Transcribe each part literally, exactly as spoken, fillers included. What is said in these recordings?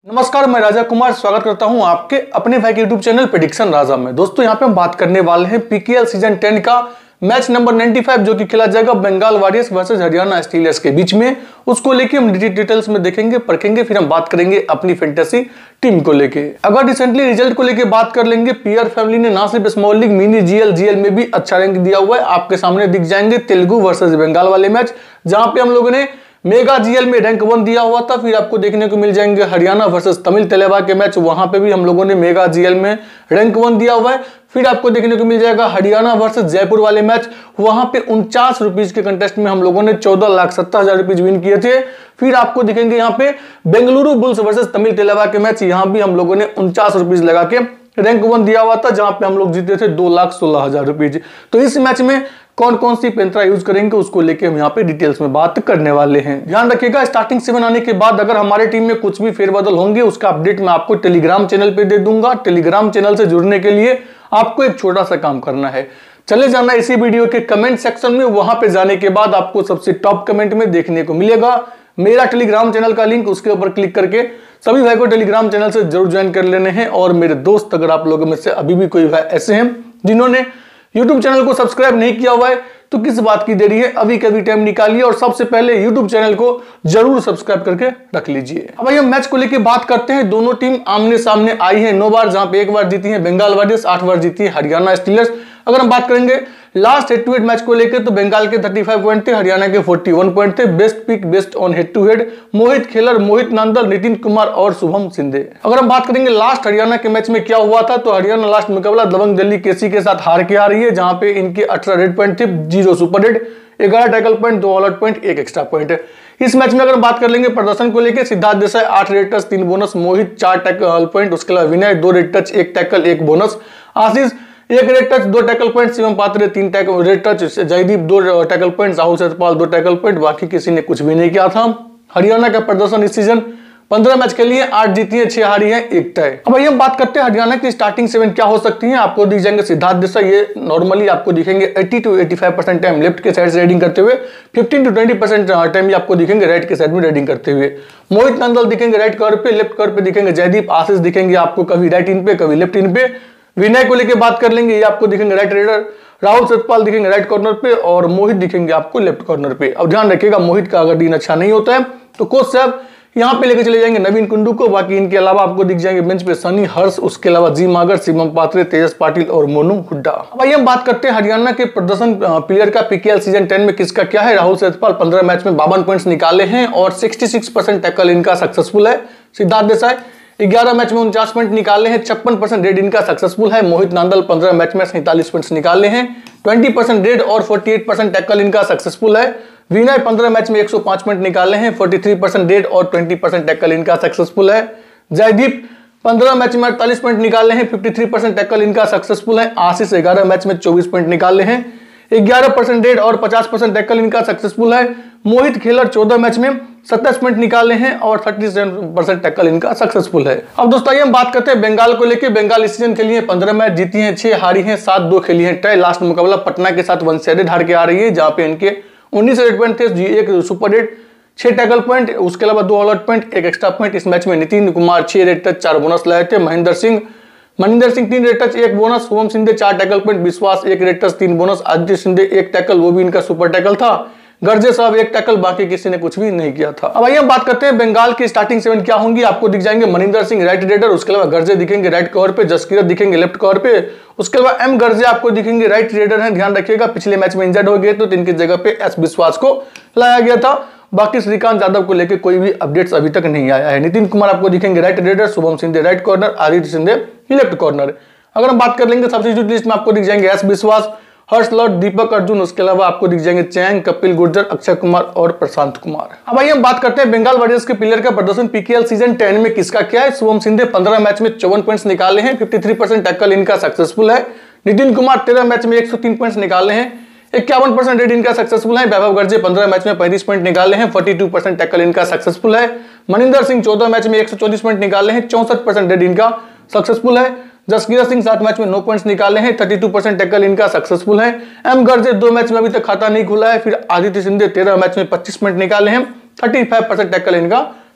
नमस्कार, मैं राजा कुमार स्वागत करता हूं आपके अपने भाई के यूट्यूब चैनल प्रेडिक्शन राजा में। दोस्तों यहां पे हम बात करने वाले हैं पीकेएल सीजन टेन का मैच नंबर पचानवे जो कि खेला जाएगा Bengal Warriors versus Haryana Steelers के बीच में। उसको लेके हम डिटेल्स में देखेंगे, परखेंगे, फिर हम बात करेंगे अपनी फैंटेसी टीम को लेके। अगर रिसेंटली रिजल्ट को लेके बात कर लेंगे, पीआर फैमिली ने ना सिर्फ small league, mini GL, GL में भी अच्छा रैंक दिया हुआ है। आपके सामने दिख जाएंगे तेलुगु वर्सेस बंगाल वाले मैच, जहां पे हम लोगों ने मेगा जीएल में रैंक वन दिया हुआ था। फिर आपको देखने को मिल जाएंगे हरियाणा वर्सेस तमिल तेलेवा के मैच, वहां पे भी हम लोगों ने मेगा जीएल में रैंक वन दिया हुआ है। फिर आपको देखने को मिल जाएगा हरियाणा वर्सेस जयपुर वाले मैच, वहां पे उनचास रुपीज के कंटेस्ट में हम लोगों ने चौदह लाख सत्तर हजार रुपीज विन किए थे। फिर आपको दिखेंगे यहाँ पे बेंगलुरु बुल्स वर्सेस तमिल तेलेवा के मैच, यहाँ भी हम लोगों ने उनचास रुपीज लगा के रैंक वन दिया हुआ था, जहां पे हम लोग जीते थे दो लाख सोलह हजार रुपीज। तो इस मैच में कौन कौन सी पेंत्रा यूज करेंगे उसको लेके हम यहाँ पे डिटेल्स में बात करने वाले हैं। ध्यान रखिएगा, स्टार्टिंग सेवन आने के बाद अगर हमारे टीम में कुछ भी फेरबदल होंगे उसका अपडेट मैं आपको टेलीग्राम चैनल पे दे दूंगा। टेलीग्राम चैनल से जुड़ने के लिए आपको एक छोटा सा काम करना है, चले जाना इसी वीडियो के कमेंट सेक्शन में। वहां पे जाने के बाद आपको सबसे टॉप कमेंट में देखने को मिलेगा मेरा टेलीग्राम चैनल का लिंक, उसके ऊपर क्लिक करके सभी भाई को टेलीग्राम चैनल से जरूर ज्वाइन कर लेने हैं। और मेरे दोस्त, अगर आप लोगों में से अभी भी कोई भाई ऐसे हैं जिन्होंने यूट्यूब चैनल को सब्सक्राइब नहीं किया हुआ है, तो किस बात की देरी है, अभी कभी टाइम निकालिए और सबसे पहले यूट्यूब चैनल को जरूर सब्सक्राइब करके रख लीजिए। अब भाई हम मैच को लेके बात करते हैं। दोनों टीम आमने सामने आई है नौ बार, जहां पे एक बार जीती है बंगाल वॉरियर्स, आठ बार जीती है हरियाणा स्टीलर्स। अगर हम बात करेंगे last head to head match को लेकर, तो बंगाल के पैंतीस पॉइंट थे, हरियाणा के इकतालीस पॉइंट थे। Best pick best on head to head Mohit Khelar, Mohit Nandal, Nitin Kumar और शुभम सिंधे। अगर हम बात करेंगे लास्ट हरियाणा के मैच में क्या हुआ था, तो हरियाणा लास्ट मुकाबला दबंग दिल्ली केसी के साथ हार के आ रही है, जहां पे इनके अठारह रेड पॉइंट थे, जीरो सुपर रेड, ग्यारह टैकल पॉइंट, दो ऑल आउट पॉइंट, एक एक्स्ट्रा पॉइंट। इस मैच में अगर बात कर लेंगे प्रदर्शन को लेकर, सिद्धार्थ देसाई आठ रेड टच तीन बोनस, मोहित चार टैकल पॉइंट, उसके अलावा विनय दो रेड टच एक टैकल एक बोनस, आशीष एक रेड टच दो टैकल पॉइंट, शिवम पात्रे तीन टैकल रेड टच, जयदीप दो टैकल पॉइंट, राहुल सतपाल दो टैकल पॉइंट, बाकी किसी ने कुछ भी नहीं किया था। हरियाणा का प्रदर्शन इस सीजन पंद्रह मैच के लिए आठ जीती है, छह हारी है, एक टाई। अब हम बात करते हैं हरियाणा की स्टार्टिंग सेवन क्या हो सकती है। आपको दिख जाएंगे सिद्धार्थ देसाई, ये नॉर्मली आपको दिखेंगे अस्सी टू पचासी परसेंट टाइम लेफ्ट के साइड से रेडिंग करते हुए, पंद्रह टू बीस परसेंट टाइम ये आपको दिखेंगे राइट के साइड में रेडिंग करते हुए। मोहित नंदल दिखेंगे राइट कवर पे, लेफ्ट कवर पे दिखेंगे जयदीप, आशीष दिखेंगे आपको कभी राइट इन पे कभी लेफ्ट इन पे। विनय को लेकर बात कर लेंगे, ये आपको दिखेंगे राइट रेडर, राहुल सतपाल दिखेंगे राइट कॉर्नर पे और मोहित दिखेंगे आपको लेफ्ट कॉर्नर पे। अब ध्यान रखिएगा, मोहित का अगर दिन अच्छा नहीं होता है तो कोच साहब यहाँ पे लेके चले जाएंगे नवीन कुंडू को। बाकी इनके अलावा आपको दिख जाएंगे बेंच पे सनी, हर्ष, उसके अलावा जी मागर, शिवम पात्रे, तेजस पाटिल और मोनू हुड्डा। अब आइए हम बात करते हैं हरियाणा के प्रदर्शन प्लेयर का पीकेएल सीजन टेन में किसका क्या है। राहुल सतपाल पंद्रह मैच में बावन पॉइंट्स निकाले हैं और छियासठ परसेंट टैकल इनका सक्सेसफुल है। सिद्धार्थ देसाई ग्यारह मैच में उनचास पॉइंट निकाले हैं, छप्पन परसेंट रेड इनका सक्सेसफुल है। मोहित नांदल पंद्रह मैच में सैंतालीस पॉइंट्स निकाले हैं, बीस परसेंट रेड और अड़तालीस परसेंट टैकल इनका सक्सेसफुल है। विनय पंद्रह मैच में एक सौ पाँच पॉइंट निकाले हैं, तैंतालीस परसेंट रेड और बीस परसेंट टैकल इनका सक्सेसफुल है। जयदीप पंद्रह मैच में अड़तालीस पॉइंट निकाले हैं, तिरेपन परसेंट टैकल इनका सक्सेसफुल है। आशीष ग्यारह मैच में चौबीस पॉइंट निकाले हैं, ग्यारह परसेंट रेड और पचास परसेंट टैकल इनका सक्सेसफुल है। मोहित खेलर चौदह मैच में सत्ताईस पॉइंट निकाले हैं और सैंतीस परसेंट टैकल इनका सक्सेसफुल है। अब दोस्तों आइए हम बात करते हैं बंगाल को लेकर। बंगाल इस सीजन खेली है पंद्रह मैच, जीती हैं छह, हारी हैं सात, दो खेली हैं टाई। लास्ट मुकाबला पटना के साथ वन साइडेड हार के आ रही है, जहां पे इनके उन्नीस रेड पॉइंट थे, एक सुपर रेड, छह टैकल पॉइंट, उसके अलावा दो ऑल आउट पॉइंट, एक एक्स्ट्रा पॉइंट। इस मैच में नितिन कुमार छह रेड टच चार बोनस लाए थे, महेंद्र सिंह मनिंदर सिंह तीन रेड टच एक बोनस, शुभम सिंधे चार टैकल पॉइंट, विश्वास एक रेड टच तीन बोनस, आदित्य सिंधे एक टैकल, वो भी इनका सुपर टैकल था, गर्जे साहब एक टैकल, बाकी किसी ने कुछ भी नहीं किया था। अब आइए हम बात करते हैं बंगाल की स्टार्टिंग सेवन क्या होंगी। आपको दिख जाएंगे मनिंदर सिंह राइट रेडर, उसके अलावा गर्जे दिखेंगे राइट कवर पे, जसकीरत दिखेंगे लेफ्ट कवर पे, उसके अलावा एम गर्जे आपको दिखेंगे राइट रेडर हैं। ध्यान रखिएगा, पिछले मैच में इंजर्ड हो गए तो इनकी जगह पे एस विश्वास को लाया गया था। बाकी श्रीकांत यादव को लेकर कोई भी अपडेट्स अभी तक नहीं आया है। नितिन कुमार आपको दिखेंगे right raider, Shubham Shinde right corner, Aditya Shinde left corner. अगर हम बात कर लेंगे सब्स्टिट्यूट लिस्ट में आपको दिख जाएंगे एस विश्वास, हर्ष लॉर्ड, दीपक अर्जुन, उसके अलावा आपको दिख जाएंगे चैंग, कपिल गुर्जर, अक्षय कुमार और प्रशांत कुमार। अब आइए हम बात करते हैं बंगाल वॉरियर्स के प्लेयर का प्रदर्शन पीकेएल सीजन टेन में किसका क्या है। शुभम सिंधे पंद्रह मैच में चौवन पॉइंट्स निकाले हैं, तिरेपन परसेंट टैकल इनका सक्सेसफुल है। नितिन कुमार तेरह मैच में एक सौ तीन पॉइंट्स निकाले हैं, इक्यावन परसेंट रेड इनका सक्सेसफुल है। वैभव गर्जे पंद्रह मैच में पैंतीस पॉइंट निकाले हैं, बयालीस परसेंट टैकल इनका सक्सेसफुल है। मनिंदर सिंह चौदह मैच में एक सौ चौबीस पॉइंट निकाले हैं, चौसठ परसेंट रेड इनका सक्सेसफुल है। जसकीरत सिंह सात मैच में नौ पॉइंट्स निकाले हैं, बत्तीस परसेंट टैकल इनका सक्सेसफुल है। एम गर्जे दो मैच में अभी तक खाता नहीं खुला है। फिर आदित्य सिंधे तेरह मैच में पच्चीस पॉइंट निकाले हैं, पैंतीस परसेंट टैकल इनका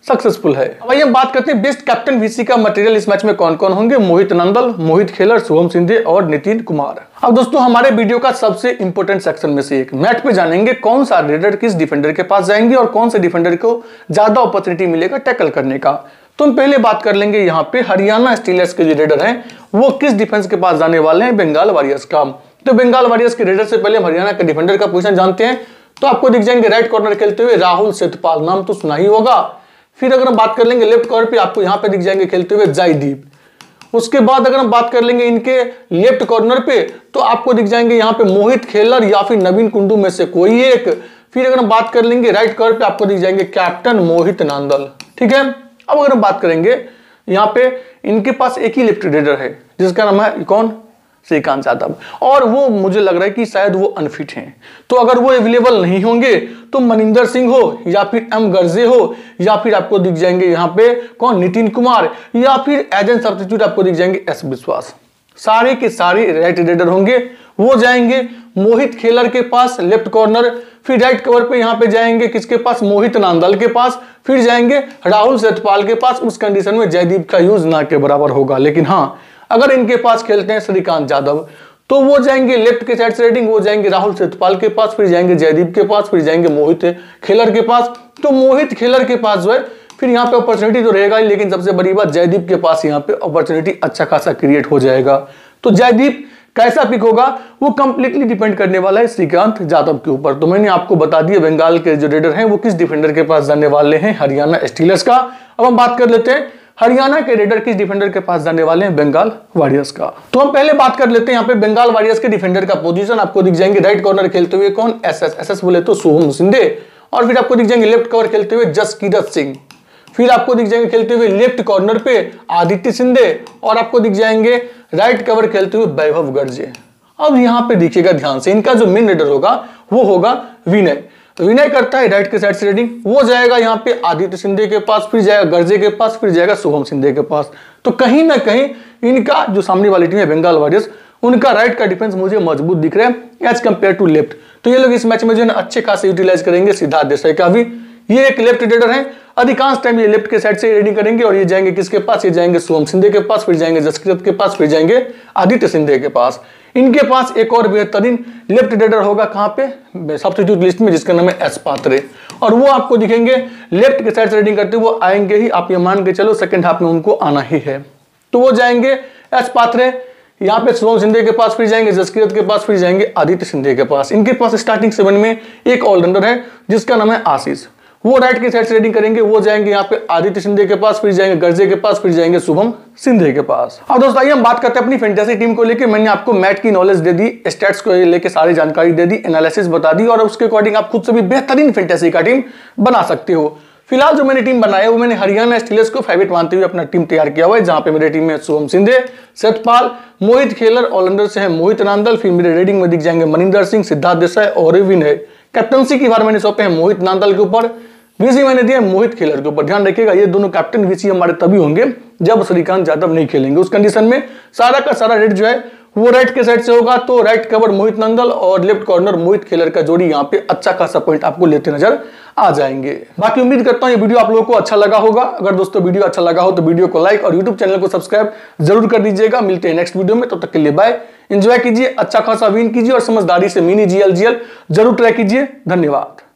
सक्सेसफुल है। अब आइए हम बात करते हैं बेस्ट कैप्टन वीसी का मटेरियल इस मैच में कौन कौन होंगे। मोहित नंदल, मोहित खेलर, शुभम सिंधे और नितिन कुमार। अब दोस्तों हमारे वीडियो का सबसे इंपॉर्टेंट सेक्शन में से एक, मैच पे जानेंगे कौन सा रेडर किस डिफेंडर के पास जाएंगे और कौन से डिफेंडर को ज्यादा अपॉर्चुनिटी मिलेगा टैकल करने का। तो हम पहले बात कर लेंगे यहाँ पे हरियाणा स्टीलर्स के जो रेडर हैं वो किस डिफेंस के पास जाने वाले हैं, बंगाल वॉरियर्स का। तो बंगाल वॉरियर्स के रेडर से पहले हम हरियाणा के डिफेंडर का पोजीशन जानते हैं। तो आपको दिख जाएंगे राइट कॉर्नर खेलते हुए राहुल सेतपाल, नाम तो सुना ही होगा। फिर अगर हम बात कर लेंगे लेफ्ट कॉर्नर पे आपको यहाँ पे दिख जाएंगे खेलते हुए जयदीप। उसके बाद अगर हम बात कर लेंगे इनके लेफ्ट कॉर्नर पे तो आपको दिख जाएंगे यहाँ पे मोहित खेलर या फिर नवीन कुंडू में से कोई एक। फिर अगर हम बात कर लेंगे राइट कॉर्नर पे आपको दिख जाएंगे कैप्टन मोहित नांदल। ठीक है, अब अगर हम बात करेंगे यहाँ पे इनके पास एक ही लेफ्ट रेडर है जिसका नाम है कौन, श्रीकांत यादव, और वो मुझे लग रहा है कि शायद वो अनफिट हैं। तो अगर वो अवेलेबल नहीं होंगे तो मनिंदर सिंह हो या फिर एम गर्जे हो या फिर आपको दिख जाएंगे यहाँ पे कौन, नितिन कुमार, या फिर एज एन सब्स्टिट्यूट आपको दिख जाएंगे एस विश्वास। सारे के सारे राइट रेडर होंगे, वो जाएंगे मोहित खेलर के पास लेफ्ट कॉर्नर। फिर राइट कवर पे यहाँ पे जाएंगे किसके पास, मोहित नांदल के पास। फिर जाएंगे राहुल सेतपाल के पास। उस कंडीशन में जयदीप का यूज ना के बराबर होगा, लेकिन हाँ अगर इनके पास खेलते हैं श्रीकांत यादव तो वो जाएंगे लेफ्ट के साइड से रेडिंग, वो जाएंगे राहुल सेतपाल के पास, फिर जाएंगे जयदीप के पास, फिर जाएंगे मोहित खेलर के पास। तो मोहित खेलर के पास जो है फिर यहाँ पे अपॉर्चुनिटी तो रहेगा ही, लेकिन सबसे बड़ी बात जयदीप के पास यहाँ पे अपॉर्चुनिटी अच्छा खासा क्रिएट हो जाएगा। तो जयदीप कैसा पिक होगा वो कंप्लीटली डिपेंड करने वाला है श्रीकांत यादव के ऊपर। तो मैंने आपको बता दिया बंगाल के जो रेडर हैं वो किस डिफेंडर के पास जाने वाले हैं, हरियाणा स्टीलर्स का। अब हम बात कर लेते हैं हरियाणा के रेडर किस डिफेंडर के पास जाने वाले हैं, बंगाल वॉरियर्स का। तो हम पहले बात कर लेते हैं यहाँ पे बंगाल वॉरियर्स के डिफेंडर का पोजीशन। आपको दिख जाएंगे राइट कॉर्नर खेलते हुए कौन, एस एस एस एस बोले तो शुभम सिंधे, और फिर आपको दिख जाएंगे लेफ्ट कवर खेलते हुए जसकीरत सिंह। फिर आपको दिख जाएंगे खेलते हुए लेफ्ट कॉर्नर पे आदित्य सिंधे, और आपको दिख जाएंगे राइट कवर खेलते हुए वैभव गर्जे। अब यहाँ पे देखिएगा ध्यान से, इनका जो मेन रेडर होगा वो होगा विनय। विनय करता है राइट के साइड से रेडिंग, वो जाएगा यहाँ पे आदित्य सिंधे के पास, फिर जाएगा गर्जे के पास, फिर जाएगा शुभम सिंधे के पास। तो कहीं ना कहीं इनका जो सामने वाली टीम है बंगाल वॉरियर्स, उनका राइट का डिफेंस मुझे मजबूत दिख रहा है एज कंपेयर टू लेफ्ट। तो ये लोग इस मैच में जो है अच्छे खासे यूटिलाइज करेंगे सिद्धार्थ देसाई का भी। ये एक लेफ्ट रेडर है, अधिकांश टाइम ये लेफ्ट के साइड से रेडिंग करेंगे, और ये जाएंगे किसके पास, ये जाएंगे शुभम सिंधे के पास, फिर जाएंगे जसकीरत के पास, फिर जाएंगे आदित्य सिंधे के पास। इनके पास एक और बेहतरीन लेफ्ट रेडर होगा कहां पे, सब्स्टिट्यूट लिस्ट में, जिसका नाम है एस पात्रे, और वो आपको दिखेंगे लेफ्ट के साइड से रेडिंग करते हुए। वो आएंगे ही, आप ये मान के चलो सेकंड हाफ में उनको आना ही है। तो वो जाएंगे एस पात्रे, यहाँ पे शुभम सिंधे के पास, फिर जाएंगे जसकीरत के पास, फिर जाएंगे आदित्य सिंधे के पास। इनके पास स्टार्टिंग सेवन में एक ऑलराउंडर है जिसका नाम है आशीष, वो राइट के साइड से रेडिंग करेंगे। वो जाएंगे यहाँ पे आदित्य सिंधे के पास, फिर जाएंगे गर्जे के पास, फिर जाएंगे शुभम सिंधे के पास। अब दोस्तों आइए हम बात करते हैं अपनी फैंटेसी टीम को लेके। मैंने आपको मैच की नॉलेज दे दी, स्टैट्स को लेके सारी जानकारी दे दी, एनालिसिस बता दी, और उसके अकॉर्डिंग आप खुद से भी बेहतरीन फैंटेसी का टीम बना सकते हो। फिलहाल जो मैंने टीम बनाया है वो मैंने हरियाणा स्टीलर्स को फेवरेट मानते हुए अपना टीम तैयार किया हुआ है, जहां पे मेरे टीम में शुभम सिंधे, सेतपाल, मोहित खेलर, ऑलराउंडर से है मोहित नांदल, फिर मेरे रेडिंग में दिख जाएंगे मनिंदर सिंह, सिद्धार्थ देसाई और विनय। कैप्टनसी की बार मैंने सौंपे हैं मोहित नांदल के ऊपर, वीसी मैंने दिया मोहित खेलर के ऊपर। ध्यान रखिएगा ये दोनों कैप्टन वीसी हमारे तभी होंगे जब श्रीकांत यादव नहीं खेलेंगे। उस कंडीशन में सारा का सारा रेड जो है वो राइट के साइड से होगा। तो राइट कवर मोहित नंदल और लेफ्ट कॉर्नर मोहित खेलर का जोड़ी यहाँ पे अच्छा खासा पॉइंट आपको लेते नजर आ जाएंगे। बाकी उम्मीद करता हूँ ये वीडियो आप लोगों को अच्छा लगा होगा। अगर दोस्तों वीडियो अच्छा लगा हो तो वीडियो को लाइक और यूट्यूब चैनल को सब्सक्राइब जरूर कर दीजिएगा। मिलते हैं नेक्स्ट वीडियो में, तब तक के लिए बाय। एंजॉय कीजिए, अच्छा खासा विन कीजिए और समझदारी से मिनी जीएल जीएल जरूर ट्राई कीजिए। धन्यवाद।